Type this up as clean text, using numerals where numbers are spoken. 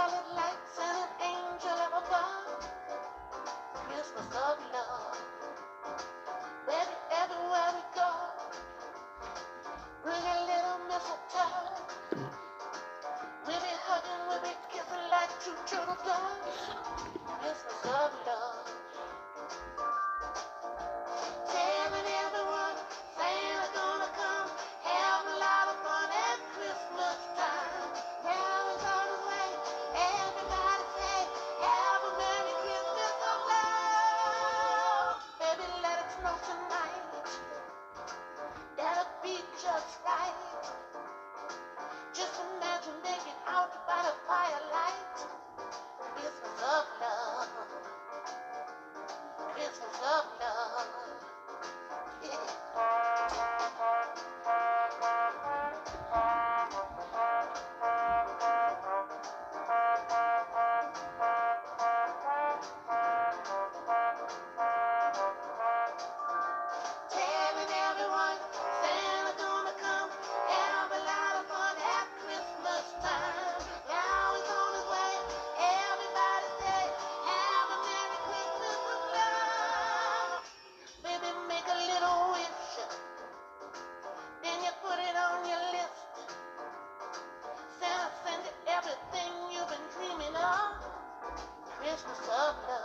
colored lights and an angel up above. Christmas of love. Baby, everywhere we go, bring a little mistletoe. We'll be hugging, we'll be kissing like two turtle doves. Christmas of love. Telling everyone Santa's gonna come, have a lot of fun at Christmas time. Now he's on his way, everybody say, have a Merry Christmas of love. Baby, let it snow tonight, that'll be just right. Just imagine making out by the firelight. Christmas of love, Christmas of love. Telling everyone Santa's gonna come, have a lot of fun at Christmas time. Now he's on his way, everybody say, have a Merry Christmas of love. Baby, make a little wish, then you put it on your list. Santa sends you everything you've been dreaming of. Christmas of love.